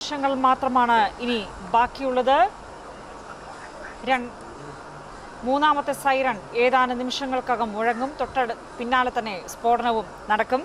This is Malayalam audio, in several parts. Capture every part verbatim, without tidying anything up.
നിമിഷങ്ങൾ മാത്രമാണ് ഇനി ബാക്കിയുള്ളത്. മൂന്നാമത്തെ സൈറൺ ഏതാനും നിമിഷങ്ങൾക്കകം മുഴങ്ങും. തൊട്ട പിന്നാലെ തന്നെ സ്ഫോടനവും നടക്കും.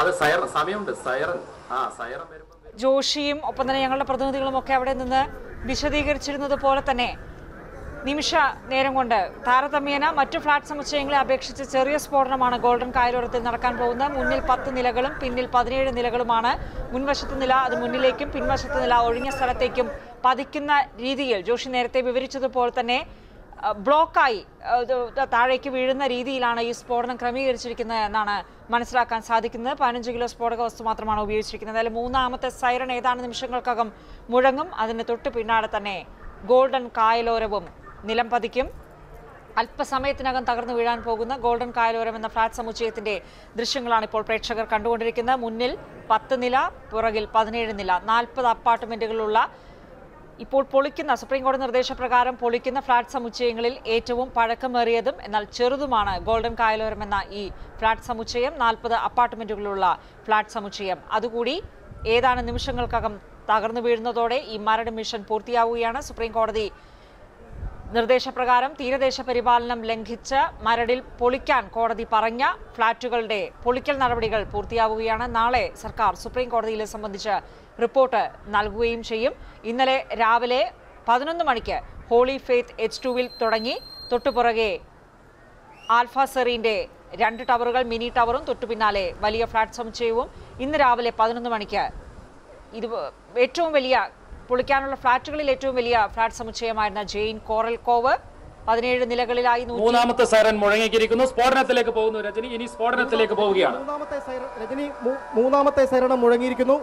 ജോഷിയും ഒപ്പം തന്നെ ഞങ്ങളുടെ പ്രതിനിധികളും ഒക്കെ അവിടെ നിന്ന് വിശദീകരിച്ചിരുന്നത് പോലെ തന്നെ നിമിഷ നേരം കൊണ്ട് താരതമ്യേന മറ്റു ഫ്ളാറ്റ് സമുച്ചയങ്ങളെ അപേക്ഷിച്ച് ചെറിയ സ്ഫോടനമാണ് ഗോൾഡൻ കായലോരത്തിൽ നടക്കാൻ പോകുന്നത്. മുന്നിൽ പത്ത് നിലകളും പിന്നിൽ പതിനേഴ് നിലകളുമാണ്. മുൻവശത്ത് നില അത് മുന്നിലേക്കും പിൻവശത്ത് നില ഒഴിഞ്ഞ സ്ഥലത്തേക്കും പതിക്കുന്ന രീതിയിൽ ജോഷി നേരത്തെ വിവരിച്ചതുപോലെ തന്നെ ബ്ലോക്കായി താഴേക്ക് വീഴുന്ന രീതിയിലാണ് ഈ സ്ഫോടനം ക്രമീകരിച്ചിരിക്കുന്നത് എന്നാണ് മനസ്സിലാക്കാൻ സാധിക്കുന്നത്. പതിനഞ്ച് കിലോ സ്ഫോടക വസ്തു മാത്രമാണ് ഉപയോഗിച്ചിരിക്കുന്നത്. അതിൽ മൂന്നാമത്തെ സൈറൺ ഏതാനും നിമിഷങ്ങൾക്കകം മുഴങ്ങും. അതിന് തൊട്ട് പിന്നാലെ തന്നെ ഗോൾഡൻ കായലോരവും നിലം പതിക്കും. അല്പസമയത്തിനകം തകർന്നു വീഴാൻ പോകുന്ന ഗോൾഡൻ കായലോരം എന്ന ഫ്ളാറ്റ് സമുച്ചയത്തിന്റെ ദൃശ്യങ്ങളാണ് ഇപ്പോൾ പ്രേക്ഷകർ കണ്ടുകൊണ്ടിരിക്കുന്നത്. മുന്നിൽ പത്ത് നില, പുറകിൽ പതിനേഴ് നില, നാൽപ്പത് അപ്പാർട്ട്മെന്റുകളുള്ള ഇപ്പോൾ പൊളിക്കുന്ന സുപ്രീം കോടതി നിർദ്ദേശപ്രകാരം പൊളിക്കുന്ന ഫ്ളാറ്റ് സമുച്ചയങ്ങളിൽ ഏറ്റവും പഴക്കമേറിയതും എന്നാൽ ചെറുതുമാണ് ഗോൾഡൻ കായലോരം എന്ന ഈ ഫ്ളാറ്റ് സമുച്ചയം. നാൽപ്പത് അപ്പാർട്ട്മെന്റുകളുള്ള ഫ്ളാറ്റ് സമുച്ചയം. അതുകൂടി ഏതാനും നിമിഷങ്ങൾക്കകം തകർന്നു വീഴുന്നതോടെ ഈ മരട് മിഷൻ പൂർത്തിയാവുകയാണ്. സുപ്രീം കോടതി നിർദ്ദേശപ്രകാരം തീരദേശ പരിപാലനം ലംഘിച്ച് മരടിൽ പൊളിക്കാൻ കോടതി പറഞ്ഞ ഫ്ളാറ്റുകളുടെ പൊളിക്കൽ നടപടികൾ പൂർത്തിയാവുകയാണ്. നാളെ സർക്കാർ സുപ്രീം കോടതിയിൽ സംബന്ധിച്ച് റിപ്പോർട്ട് നൽകുകയും ചെയ്യും. ഇന്നലെ രാവിലെ പതിനൊന്ന് മണിക്ക് ഹോളി ഫെയ്ത്ത് എച്ച് ടുവിൽ തുടങ്ങി. തൊട്ടുപുറകെ ആൽഫ സെറീന്റെ രണ്ട് ടവറുകൾ, മിനി ടവറും തൊട്ടു പിന്നാലെ വലിയ ഫ്ളാറ്റ് സമുച്ചയവും. ഇന്ന് രാവിലെ പതിനൊന്ന് മണിക്ക് ഇത് ഏറ്റവും വലിയ പൊളിക്കാനുള്ള ഫ്ളാറ്റുകളിൽ ഏറ്റവും വലിയ ഫ്ളാറ്റ് സമുച്ചയമായിരുന്ന ജെയിൻ കോറൽ കോവ് പതിനേഴ് നിലകളിലായി മൂന്നാമത്തെ സൈറൺ മുഴങ്ങിയിരിക്കുന്നു. സ്ഫോടനത്തിലേക്ക് പോകുന്നു രജനി. ഇനി സ്ഫോടനത്തിലേക്ക് പോവുകയാണ്. മൂന്നാമത്തെ സൈറൺ രജനി മൂന്നാമത്തെ സൈറൺ മുഴങ്ങിയിരിക്കുന്നു.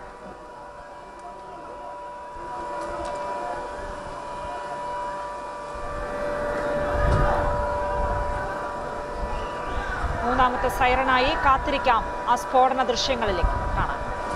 മൂന്നാമത്തെ സൈറണായി കാത്തിരിക്കാം ആ സ്ഫോടന ദൃശ്യങ്ങളിലേക്ക് കാണാം.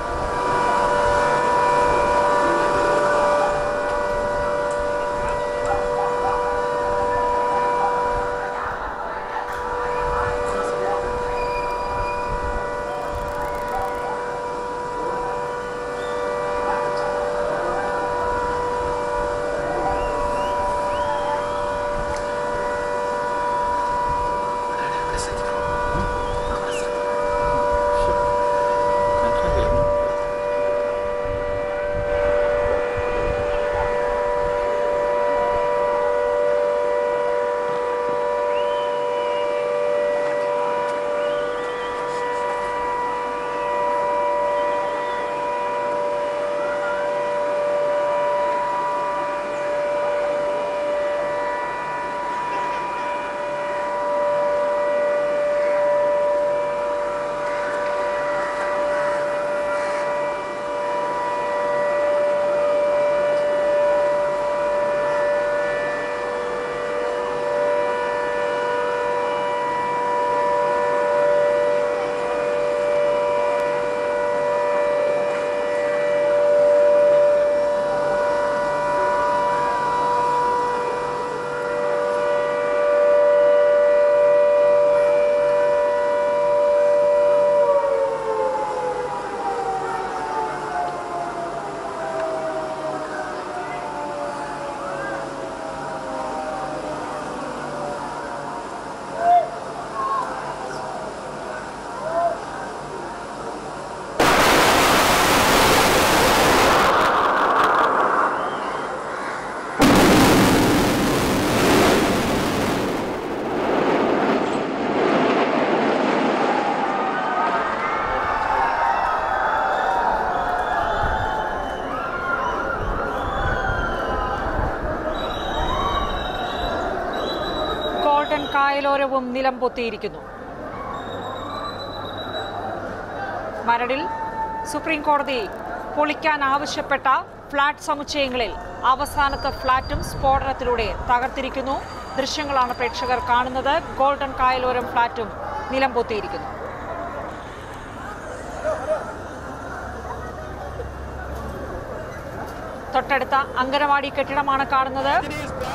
കായലോരവും നിലം പൊത്തിയിരിക്കുന്നു. മരടിൽ സുപ്രീം കോടതി പൊളിക്കാൻ ആവശ്യപ്പെട്ട ഫ്ളാറ്റ് സമുച്ചയങ്ങളിൽ അവസാനത്തെ ഫ്ളാറ്റും സ്ഫോടനത്തിലൂടെ തകർത്തിരിക്കുന്നു. ദൃശ്യങ്ങളാണ് പ്രേക്ഷകർ കാണുന്നത്. ഗോൾഡൻ കായലോരം ഫ്ളാറ്റും നിലം പൊത്തിയിരിക്കുന്നു. തൊട്ടടുത്ത അങ്കനവാടി കെട്ടിടമാണ് കാണുന്നത്.